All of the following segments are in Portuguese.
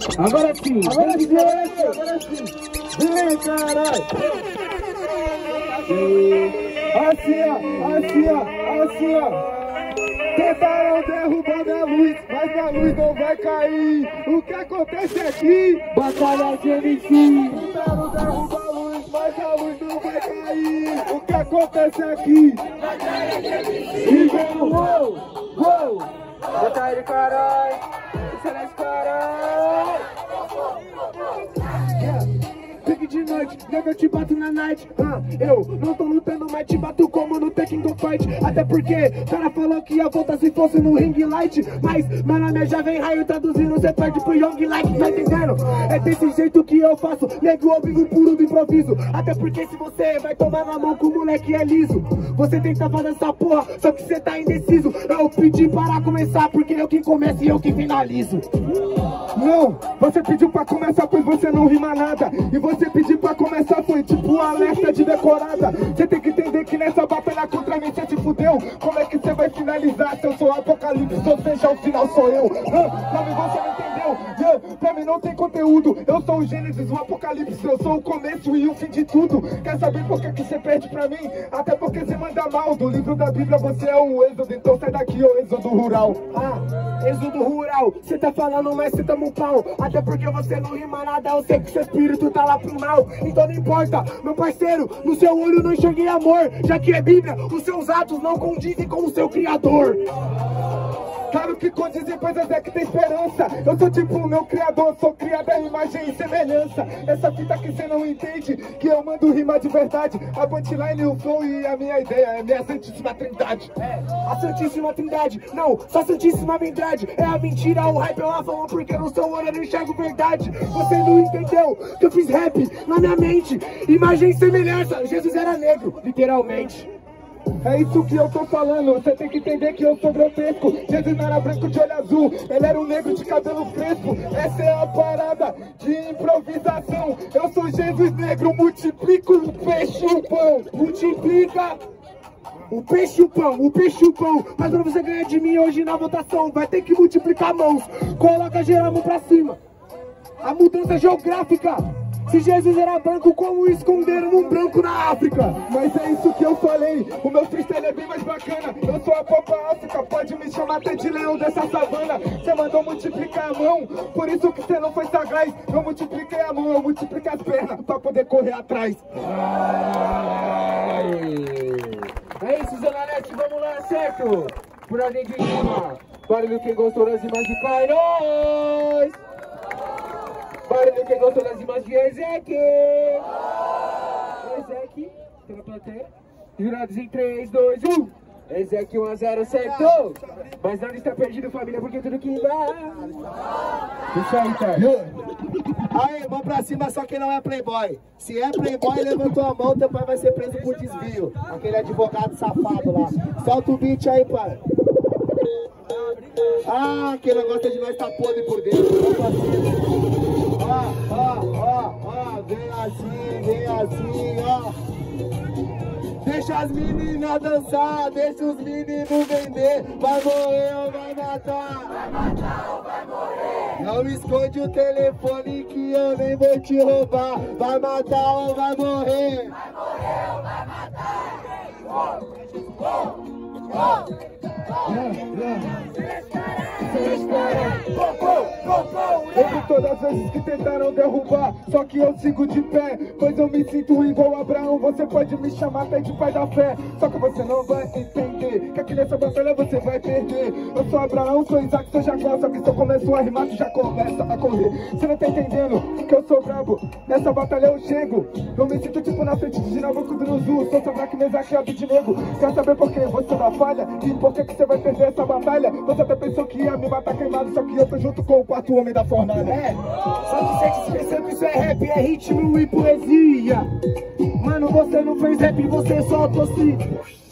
Agora sim, agora sim. Vem, caralho. Assim, ó. Tentaram derrubar minha luz, mas a luz não vai cair. O que acontece aqui? Batalha de MC. Tentaram derrubar a luz, mas a luz não vai cair. O que acontece aqui? Batalha de MC. E vem o uou. Bota ele, caralho. Excelente, caralho. Pique de noite, nega, eu te bato na night. Eu não tô lutando, mas te bato como no Tekken do Fight. Até porque o cara falou que ia voltar se fosse no Ring Light. Mas meu nome é Jovem Raio, traduzindo, cê perde pro Young Light, tá entendendo? É desse jeito que eu faço, nego ao vivo puro do improviso. Até porque se você vai tomar na mão com o moleque é liso, você tenta fazer essa porra, só que cê tá indeciso. Eu pedi para começar, porque eu que começo e eu que finalizo. Não, você pediu pra começar, pois você não rima nada. E você pediu pra começar, foi tipo um alerta de decorada. Você tem que entender que nessa batalha contra mim você te fudeu. Como é que você vai finalizar se eu sou o Apocalipse, ou seja, o final sou eu? Pra mim você não entendeu, pra mim não tem conteúdo. Eu sou o Gênesis, o Apocalipse, eu sou o começo e o fim de tudo. Quer saber por que você perde pra mim? Até porque você manda mal. Do livro da Bíblia você é o Êxodo, então sai daqui, ô Êxodo Rural. Êxodo Rural, cê tá falando, mas cê toma um pau. Até porque você não rima nada, eu sei que seu espírito tá lá pro mal. Então não importa, meu parceiro, no seu olho não enxerguei amor. Já que é Bíblia, os seus atos não condizem com o seu Criador. Claro que condizem, pois é que tem esperança. Eu sou tipo o meu criador, sou criado a imagem e semelhança. Essa fita que cê não entende, que eu mando rimar de verdade. A punchline, o flow e a minha ideia é minha Santíssima Trindade. A Santíssima Trindade, não, só a Santíssima Verdade. É a mentira, o hype é uma fama, porque no seu olho eu não enxergo verdade. Você não entendeu que eu fiz rap na minha mente. Imagem e semelhança, Jesus era negro, literalmente. É isso que eu tô falando, você tem que entender que eu sou grotesco. Jesus não era branco de olho azul, ele era um negro de cabelo crespo. Essa é a parada de improvisação. Eu sou Jesus negro, multiplico o peixe e o pão. Multiplica o peixe e o pão. Mas pra você ganhar de mim hoje na votação, vai ter que multiplicar mãos. Coloca geral a mão pra cima. A mudança geográfica. Se Jesus era branco, como esconderam um branco na África? Mas é isso que eu falei, o meu freestyle é bem mais bacana. Eu sou a Copa África, pode me chamar até de leão dessa savana. Você mandou multiplicar a mão, por isso que você não foi sagaz. Eu multipliquei a mão, eu multipliquei as pernas pra poder correr atrás. É isso, Zona Leste, vamos lá, certo? Por ordem de rima, barulho quem gostou das rimas de Kairos. Barulho quem gostou das rimas de Ezequiel. Ezequiel, pela plateia. Jurados em 3, 2, 1. Ezequiel 1 a 0, certo? Mas nada está perdido, família, porque tudo que dá. Isso aí, cara. Aí, mão pra cima, só quem não é playboy. Se é playboy, levantou a mão, teu pai vai ser preso por desvio. Aquele advogado safado lá. Solta o beat aí, pai. Quem não gosta de nós tá podre por dentro. Vem assim, ó. Deixa as meninas dançar, deixa os meninos vender. Vai morrer ou vai matar? Vai matar ou vai morrer? Não esconde o telefone que eu nem vou te roubar. Vai matar ou vai morrer? Vai morrer ou vai matar? Eu vi todas as vezes que tentaram derrubar, só que eu sigo de pé, pois eu me sinto igual a Abraão. Você pode me chamar até de pai da fé, só que você não vai entender que aqui nessa batalha você vai perder. Eu sou Abraão, sou Isaac, sou Jacó, só que se eu começo a rimar, tu já começa a correr. Você não tá entendendo que eu sou brabo, nessa batalha eu chego. Eu me sinto tipo na frente de Nabucodonosor, sou Sadraque, Mesaque e Abednego. Quer saber por que você não falha? E por que você vai perder essa batalha? Você até pensou que ia me matar queimado, só que eu tô junto com o quarto homem da fornalha. Só que você te esqueceu que isso é rap, é ritmo e poesia. Mano, você não fez rap, você só tossi.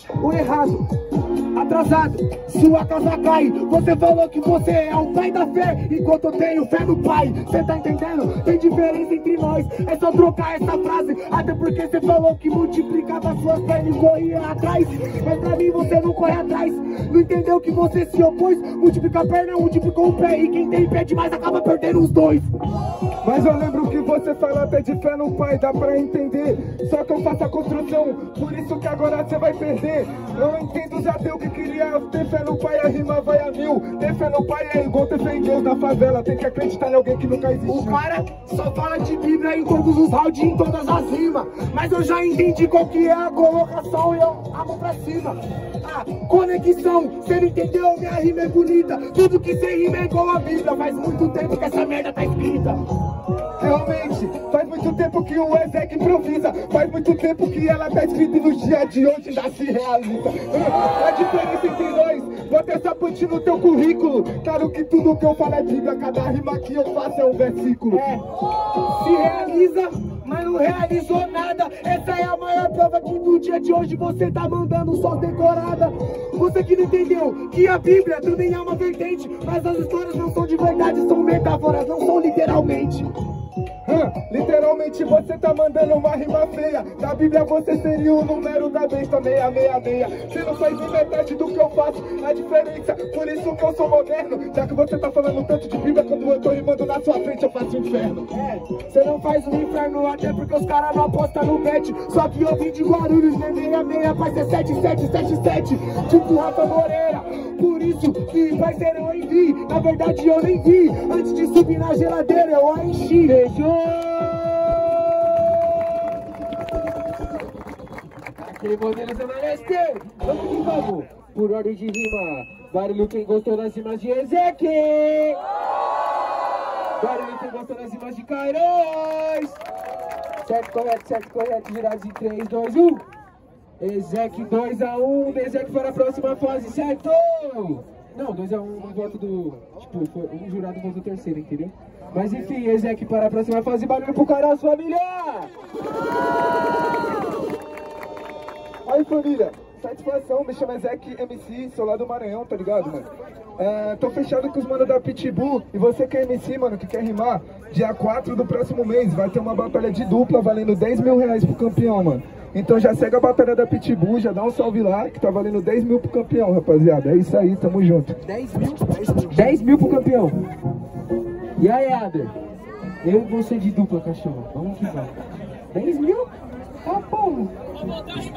o errado, atrasado, sua casa cai. Você falou que você é o pai da fé, enquanto eu tenho fé no pai. Cê tá entendendo? Tem diferença entre nós, é só trocar essa frase. Até porque você falou que multiplicava suas pernas e corria atrás. Mas pra mim você não corre atrás. Não entendeu que você se opôs? Multiplica a perna, multiplicou o pé. E quem tem pé demais acaba perdendo os dois. Mas eu lembro que você falou até de fé no pai, dá pra entender. Só que eu faço a construção, por isso que agora você vai perder. Eu entendo os ateus que queria ter fé no pai, a rima vai a mil. Ter fé no pai é igual ter fé em Deus na favela. Tem que acreditar em alguém que nunca existiu. O cara só fala de Bíblia em todos os rounds, em todas as rimas. Mas eu já entendi qual que é a colocação e eu amo pra cima. A conexão, cê não entendeu? Minha rima é bonita. Tudo que cê rima é igual a Bíblia. Faz muito tempo que essa merda tá escrita. Realmente, faz muito tempo que o Ezek improvisa. Faz muito tempo que ela tá escrita e nos dias de hoje já se realiza. A diferença entre nós, bota essa punch no teu currículo. Claro que tudo que eu falo é Bíblia, cada rima que eu faço é um versículo. Se realiza, mas não realizou nada. Essa é a maior prova que no dia de hoje você tá mandando só decorada. Você que não entendeu que a Bíblia também é uma vertente, mas as histórias não são de verdade, são metáforas, não são literalmente. Literalmente você tá mandando uma rima feia. Na Bíblia você seria o número da besta 666. Você não faz nem metade do que eu faço, a diferença, por isso que eu sou moderno. Já que você tá falando tanto de Bíblia, quando eu tô rimando na sua frente eu faço o inferno. Você não faz o inferno até porque os caras não apostam no bet. Só que eu vim de Guarulhos, né? 66 vai ser 7777, tipo Rafa Moreira. Por isso que parceiro eu envi, na verdade eu nem vi. Antes de subir na geladeira eu a enchi. Fechou? Aquele modelo Zona Leste. Vamos que vamos. Por ordem de rima. Barulho quem gostou das rimas de Ezek. Barulho quem gostou das rimas de Kairos. Certo, correto. Virados em 3, 2, 1. Ezek 2-1. Ezek para a próxima fase, certo? Não, 2-1 no voto do... Tipo, foi um jurado votou terceiro, entendeu? Mas enfim, Ezek para a próxima fase. Barulho pro Kairos, família! Aí família, satisfação, me chamo Ezek MC, sou lá do Maranhão, tá ligado, mano? Tô fechado com os manos da Pitbull. E você que é MC, mano, que quer rimar, dia 4 do próximo mês vai ter uma batalha de dupla valendo 10 mil reais pro campeão, mano. Então já segue a batalha da Pitbull, já dá um salve lá, que tá valendo 10 mil pro campeão, rapaziada. É isso aí, tamo junto. 10 mil? 10 mil pro campeão. E aí, Ader? Eu e você de dupla, cachorro. Vamos que vamos. 10 mil? Tá bom.